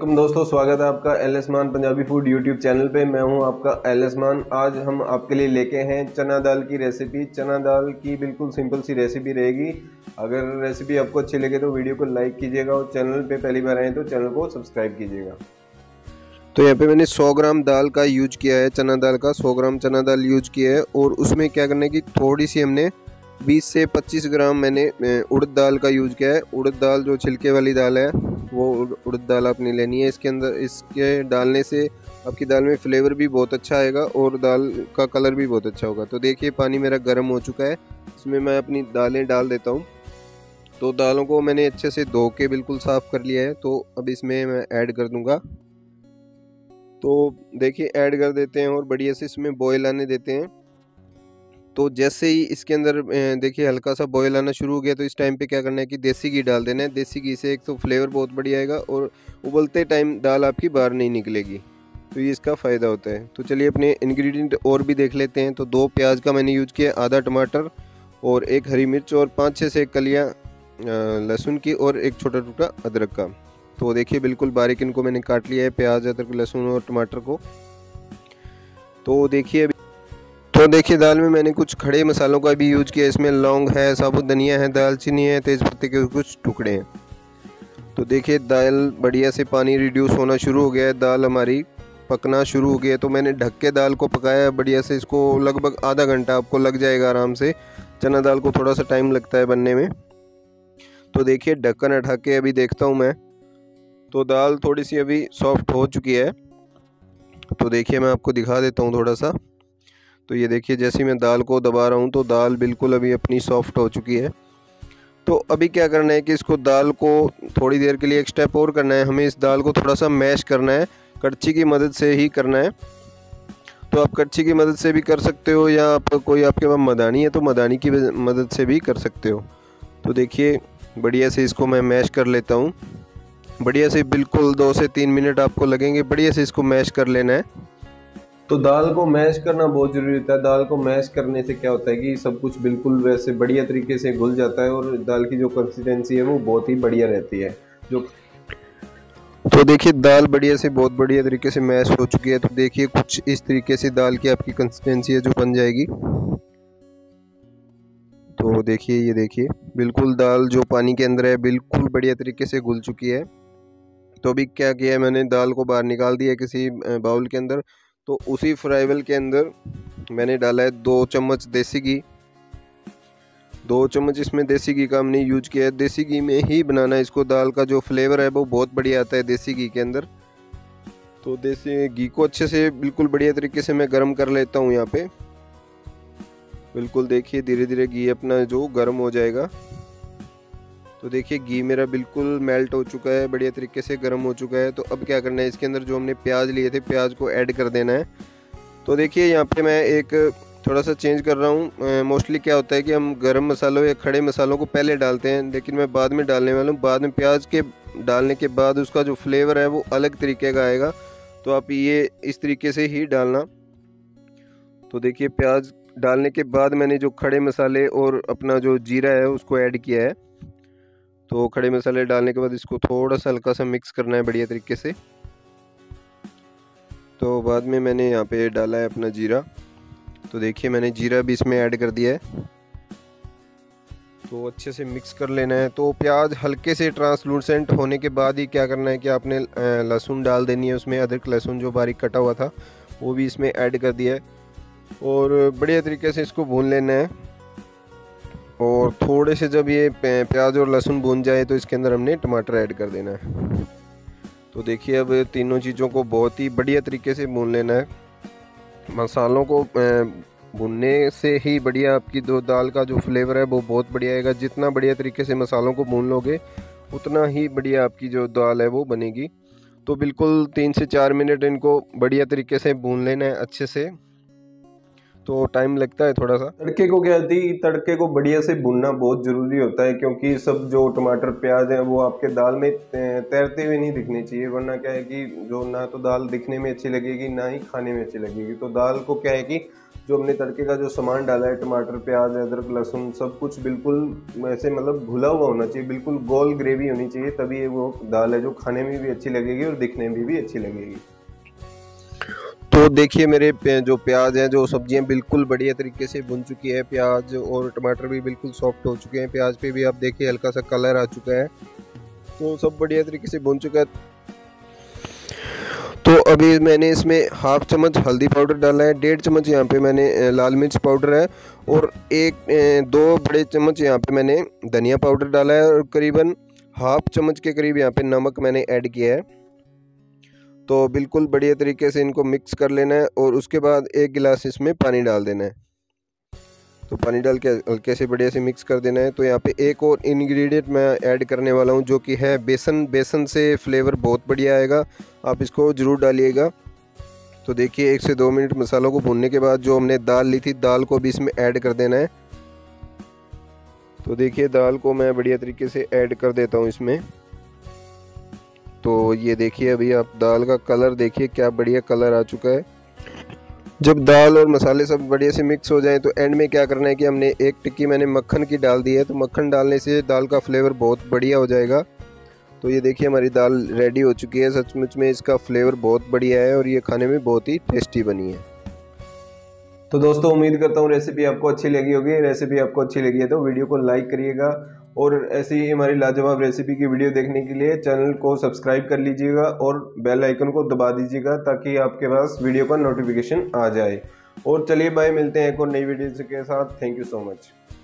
Welcome दोस्तों, स्वागत है आपका एल.एस. मान पंजाबी फूड यूट्यूब चैनल पे। मैं हूं आपका एल.एस. मान। आज हम आपके लिए लेके हैं चना दाल की रेसिपी। चना दाल की बिल्कुल सिंपल सी रेसिपी रहेगी। अगर रेसिपी आपको अच्छी लगे तो वीडियो को लाइक कीजिएगा और चैनल पे पहली बार आए तो चैनल को सब्सक्राइब कीजिएगा। तो यहाँ पे मैंने 100 ग्राम दाल का यूज किया है, चना दाल का 100 ग्राम चना दाल यूज किया है। और उसमें क्या करने की थोड़ी सी हमने 20 से 25 ग्राम मैंने उड़द दाल का यूज किया है। उड़द दाल जो छिलके वाली दाल है वो उड़द दाल आपने लेनी है। इसके अंदर इसके डालने से आपकी दाल में फ्लेवर भी बहुत अच्छा आएगा और दाल का कलर भी बहुत अच्छा होगा। तो देखिए पानी मेरा गर्म हो चुका है, इसमें मैं अपनी दालें डाल देता हूँ। तो दालों को मैंने अच्छे से धो के बिल्कुल साफ़ कर लिया है। तो अब इसमें मैं ऐड कर दूँगा। तो देखिए ऐड कर देते हैं और बढ़िया से इसमें बॉयल आने देते हैं। तो जैसे ही इसके अंदर देखिए हल्का सा बॉयल आना शुरू हो गया तो इस टाइम पे क्या करना है कि देसी घी डाल देना है। देसी घी से एक तो फ्लेवर बहुत बढ़िया आएगा और उबलते टाइम दाल आपकी बाहर नहीं निकलेगी, तो ये इसका फ़ायदा होता है। तो चलिए अपने इंग्रेडिएंट और भी देख लेते हैं। तो 2 प्याज का मैंने यूज किया, आधा टमाटर और 1 हरी मिर्च और 5-6 से कलियाँ लहसुन की और 1 छोटा टुकड़ा अदरक का। तो देखिए बिल्कुल बारीक इनको मैंने काट लिया है, प्याज अदरक लहसुन और टमाटर को। तो देखिए दाल में मैंने कुछ खड़े मसालों का भी यूज किया। इसमें लौंग है, साबुत धनिया है, दालचीनी है, तेज़पत्ते के कुछ टुकड़े हैं। तो देखिए दाल बढ़िया से पानी रिड्यूस होना शुरू हो गया है, दाल हमारी पकना शुरू हो गया है। तो मैंने ढक के दाल को पकाया बढ़िया से, इसको लगभग आधा घंटा आपको लग जाएगा आराम से। चना दाल को थोड़ा सा टाइम लगता है बनने में। तो देखिए ढक्कन हटा के अभी देखता हूँ मैं, तो दाल थोड़ी सी अभी सॉफ्ट हो चुकी है। तो देखिए मैं आपको दिखा देता हूँ थोड़ा सा। तो ये देखिए जैसे ही मैं दाल को दबा रहा हूँ तो दाल बिल्कुल अभी अपनी सॉफ्ट हो चुकी है। तो अभी क्या करना है कि इसको दाल को थोड़ी देर के लिए एक स्टेप और करना है। हमें इस दाल को थोड़ा सा मैश करना है, कड़छी की मदद से ही करना है। तो आप कड़छी की मदद से भी कर सकते हो या आप कोई आपके पास मदानी है तो मदानी की मदद से भी कर सकते हो। तो देखिए बढ़िया से इसको मैं मैश कर लेता हूँ। बढ़िया से बिल्कुल 2 से 3 मिनट आपको लगेंगे, बढ़िया से इसको मैश कर लेना है। तो दाल को मैश करना बहुत ज़रूरी होता है। दाल को मैश करने से क्या होता है कि सब कुछ बिल्कुल वैसे बढ़िया तरीके से घुल जाता है और दाल की जो कंसिस्टेंसी है वो बहुत ही बढ़िया रहती है। तो देखिए दाल बढ़िया से बहुत बढ़िया तरीके से मैश हो चुकी है। तो देखिए कुछ इस तरीके से दाल की आपकी कंसिस्टेंसी है जो बन जाएगी। तो देखिए ये देखिए बिल्कुल दाल जो पानी के अंदर है बिल्कुल बढ़िया तरीके से घुल चुकी है। तो अभी क्या किया है, मैंने दाल को बाहर निकाल दिया किसी बाउल के अंदर। तो उसी फ्राई के अंदर मैंने डाला है 2 चम्मच देसी घी। 2 चम्मच इसमें देसी घी का हमने यूज किया है। देसी घी में ही बनाना है इसको, दाल का जो फ्लेवर है वो बहुत बढ़िया आता है देसी घी के अंदर। तो देसी घी को अच्छे से बिल्कुल बढ़िया तरीके से मैं गर्म कर लेता हूँ यहाँ पे। बिल्कुल देखिए धीरे धीरे घी अपना जो गर्म हो जाएगा। तो देखिए घी मेरा बिल्कुल मेल्ट हो चुका है, बढ़िया तरीके से गर्म हो चुका है। तो अब क्या करना है, इसके अंदर जो हमने प्याज लिए थे प्याज को ऐड कर देना है। तो देखिए यहाँ पे मैं एक थोड़ा सा चेंज कर रहा हूँ। मोस्टली क्या होता है कि हम गरम मसालों या खड़े मसालों को पहले डालते हैं, लेकिन मैं बाद में डालने वाला हूँ। बाद में प्याज के डालने के बाद उसका जो फ्लेवर है वो अलग तरीके का आएगा। तो आप ये इस तरीके से ही डालना। तो देखिए प्याज डालने के बाद मैंने जो खड़े मसाले और अपना जो जीरा है उसको ऐड किया है। तो खड़े मसाले डालने के बाद इसको थोड़ा सा हल्का सा मिक्स करना है बढ़िया तरीके से। तो बाद में मैंने यहाँ पे डाला है अपना जीरा। तो देखिए मैंने जीरा भी इसमें ऐड कर दिया है। तो अच्छे से मिक्स कर लेना है। तो प्याज हल्के से ट्रांसलूसेंट होने के बाद ही क्या करना है कि आपने लहसुन डाल देनी है उसमें। अदरक लहसुन जो बारीक कटा हुआ था वो भी इसमें ऐड कर दिया है और बढ़िया तरीके से इसको भून लेना है। और थोड़े से जब ये प्याज और लहसुन भून जाए तो इसके अंदर हमने टमाटर ऐड कर देना है। तो देखिए अब तीनों चीज़ों को बहुत ही बढ़िया तरीके से भून लेना है। मसालों को भूनने से ही बढ़िया आपकी जो दाल का जो फ्लेवर है वो बहुत बढ़िया आएगा। जितना बढ़िया तरीके से मसालों को भून लोगे उतना ही बढ़िया आपकी जो दाल है वो बनेगी। तो बिल्कुल 3 से 4 मिनट इनको बढ़िया तरीके से भून लेना है अच्छे से। तो टाइम लगता है थोड़ा सा। तड़के को क्या थी, तड़के को बढ़िया से भुनना बहुत ज़रूरी होता है, क्योंकि सब जो टमाटर प्याज है वो आपके दाल में तैरते हुए नहीं दिखने चाहिए। वरना क्या है कि जो ना तो दाल दिखने में अच्छी लगेगी ना ही खाने में अच्छी लगेगी। तो दाल को क्या है कि जो हमने तड़के का जो सामान डाला है, टमाटर, प्याज, अदरक, लहसुन, सब कुछ बिल्कुल ऐसे मतलब घुला हुआ होना चाहिए, बिल्कुल गोल ग्रेवी होनी चाहिए, तभी ये वो दाल है जो खाने में भी अच्छी लगेगी और दिखने में भी अच्छी लगेगी। तो देखिए मेरे जो प्याज हैं, जो सब्जियां बिल्कुल बढ़िया तरीके से भुन चुकी है, प्याज और टमाटर भी बिल्कुल सॉफ्ट हो चुके हैं, प्याज पे भी आप देखिए हल्का सा कलर आ चुका है, तो सब बढ़िया तरीके से भुन चुका है। तो अभी मैंने इसमें हाफ चम्मच हल्दी पाउडर डाला है, 1.5 चम्मच यहाँ पे मैंने लाल मिर्च पाउडर है, और 2 बड़े चम्मच यहाँ पे मैंने धनिया पाउडर डाला है, और करीबन हाफ चम्मच के करीब यहाँ पे नमक मैंने ऐड किया है। तो बिल्कुल बढ़िया तरीके से इनको मिक्स कर लेना है, और उसके बाद 1 गिलास इसमें पानी डाल देना है। तो पानी डाल के हल्के से बढ़िया से मिक्स कर देना है। तो यहाँ पे एक और इंग्रेडिएंट मैं ऐड करने वाला हूँ, जो कि है बेसन। बेसन से फ्लेवर बहुत बढ़िया आएगा, आप इसको ज़रूर डालिएगा। तो देखिए 1 से 2 मिनट मसालों को भूनने के बाद जो हमने दाल ली थी, दाल को भी इसमें ऐड कर देना है। तो देखिए दाल को मैं बढ़िया तरीके से ऐड कर देता हूँ इसमें। तो ये देखिए अभी आप दाल का कलर देखिए, क्या बढ़िया कलर आ चुका है। जब दाल और मसाले सब बढ़िया से मिक्स हो जाएं तो एंड में क्या करना है कि हमने 1 टिक्की मैंने मक्खन की डाल दी है। तो मक्खन डालने से दाल का फ्लेवर बहुत बढ़िया हो जाएगा। तो ये देखिए हमारी दाल रेडी हो चुकी है। सचमुच में इसका फ्लेवर बहुत बढ़िया है और ये खाने में बहुत ही टेस्टी बनी है। तो दोस्तों उम्मीद करता हूँ रेसिपी आपको अच्छी लगी होगी। रेसिपी आपको अच्छी लगी है तो वीडियो को लाइक करिएगा, और ऐसी ही हमारी लाजवाब रेसिपी की वीडियो देखने के लिए चैनल को सब्सक्राइब कर लीजिएगा और बेल आइकन को दबा दीजिएगा, ताकि आपके पास वीडियो का नोटिफिकेशन आ जाए। और चलिए बाय, मिलते हैं एक और नई वीडियो के साथ। Thank you so much.